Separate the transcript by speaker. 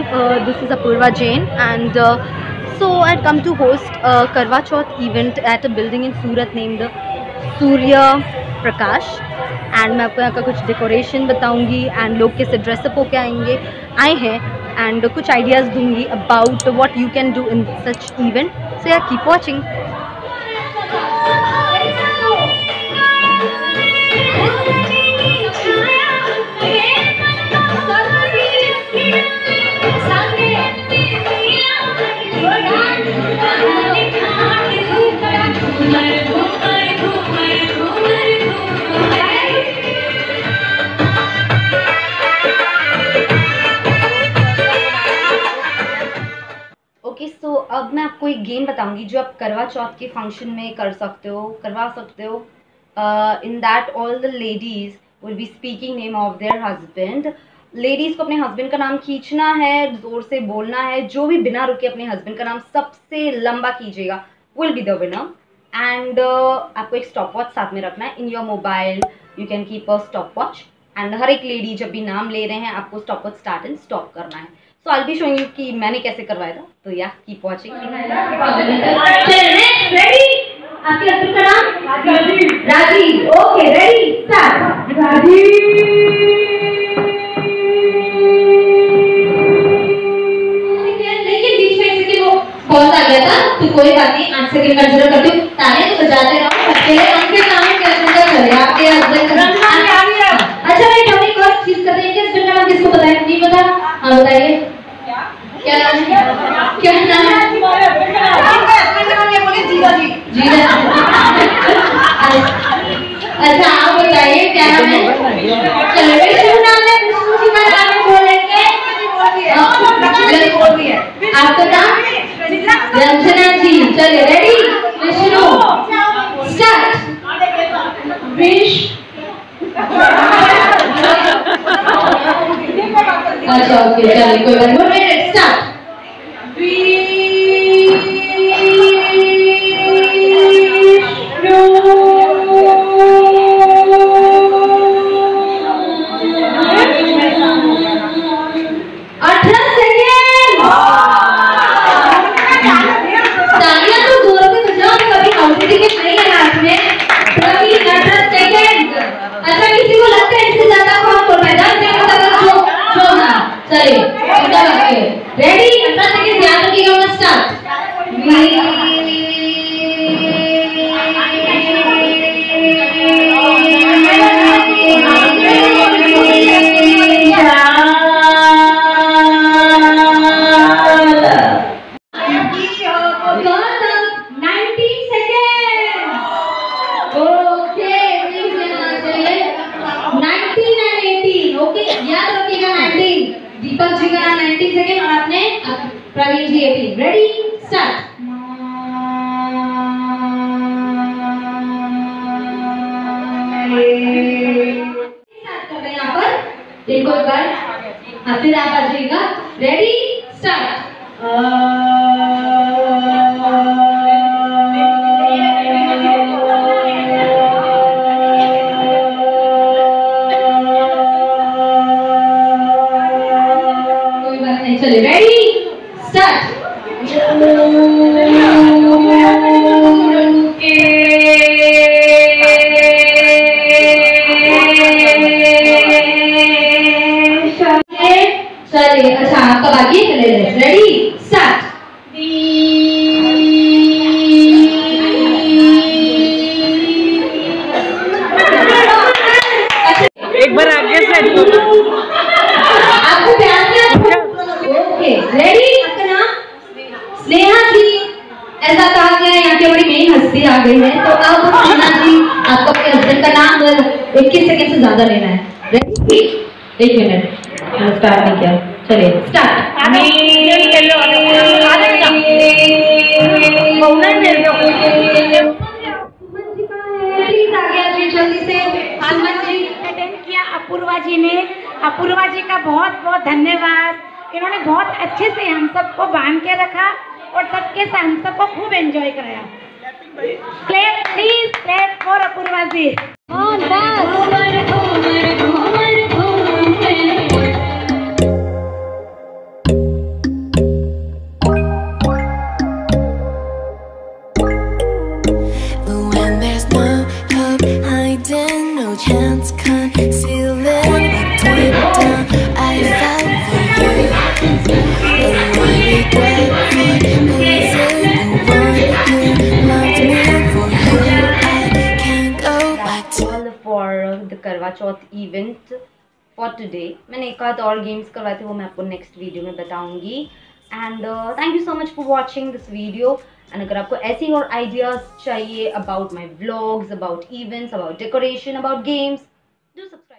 Speaker 1: everyone, this is Apurva Jain and so I'd come to host a KARWACHAUTH event at a building in Surat named Surya Prakash and मैं आपको यहाँ का कुछ decoration बताऊँगी and लोग कैसे dress up होके आए हैं and कुछ आइडियाज़ दूँगी about what you can do in such event. So yeah, keep watching. सो अब मैं आपको एक गेम बताऊंगी जो आप करवा चौथ के फंक्शन में करवा सकते हो. In that all the ladies will be speaking name of their husband. Ladies को अपने हस्बैंड का नाम खींचना है, ज़ोर से बोलना है. जो भी बिना रुके अपने हस्बैंड का नाम सबसे लंबा कीजिएगा will be the winner. And आपको एक स्टॉप वॉच साथ में रखना है. In your mobile you can keep a stopwatch and हर एक लेडी जब भी नाम ले रहे हैं आपको stopwatch start and stop करना है. So I'll be showing you कि मैंने कैसे करवाया था. तो yeah, keep watching.
Speaker 2: Ready? आपके हस्बैंड का नाम? Rajiv. Okay, ready? Start. Rajiv. लेकिन बीच में किसी को कॉल आ गया था तो कोई बात नहीं. 8 सेकंड कंसीडर करती हूँ. ताने तो बजाते रहो. सबके लिए आपके सामने कैसे चले आपके हस्बैंड का नाम. अच्छा मैं हम एक और चीज करते हैं कि हस्बैंड का नाम किसको पता है? नहीं पता? हाँ बताइए. क्या नाम है? क्या नाम है? जीजा. अच्छा आप बताइए क्या नाम है? चलो विष्णु नाम है. विष्णु जी का नाम बोलेंगे. आपका नाम? रंजना जी. चलिए रेडी? विष्णु स्टार्ट. विश. अच्छा ओके चलिए कोई बात नहीं. स्टार्ट. रेडी? 18 सेकंड याद रखिएगा. मैं स्टार्ट. दीपक जी का 19 सेकेंड और आपने Praveen ji 18. Ready? Start. Start कर रहे हैं यहाँ पर. इनको एक बार फिर आप आ जाइएगा. रेडी? स्टार्ट. चलिए रेडी? स्टार्ट. चलिए अच्छा आपका बाकी है. रेडी? स्टार्ट.
Speaker 3: एक बार आगे से
Speaker 2: आपको ध्यान से. रेडी? आपका नाम? स्नेहा जी. ऐसा कहा गया है यहाँ की हमारी मेन हस्ती आ गई है तो अब स्नेहा जी आपको अपने हस्बैंड का नाम 21 सेकंड से ज्यादा लेना है. रेडी? 1 मिनट. स्टार्ट नहीं किया. चलिए स्टार्ट. प्लीज आगे आ जाइए जल्दी से. सुमन जी
Speaker 4: अटेंड किया अपूर्वा जी ने. अपूर्वा जी का बहुत बहुत धन्यवाद. इन्होंने बहुत अच्छे से हम सबको बांध के रखा और सबके साथ हम सबको खूब एंजॉय कराया. Clap please, clap for Apurva ji.
Speaker 2: बस
Speaker 5: can't conceal it, but deep down I fell for you. And I regret for losing the one who loved me. For you I can't go back
Speaker 1: That's
Speaker 5: to.
Speaker 1: all for the करवा चौथ event for today. मैंने एक आध और games करवाए थे, वो मैं आपको नेक्स्ट वीडियो में बताऊंगी. And thank you so much for watching this video. And अगर आपको ऐसे और आइडियाज चाहिए about my vlogs, about events, about decoration, about games, do subscribe.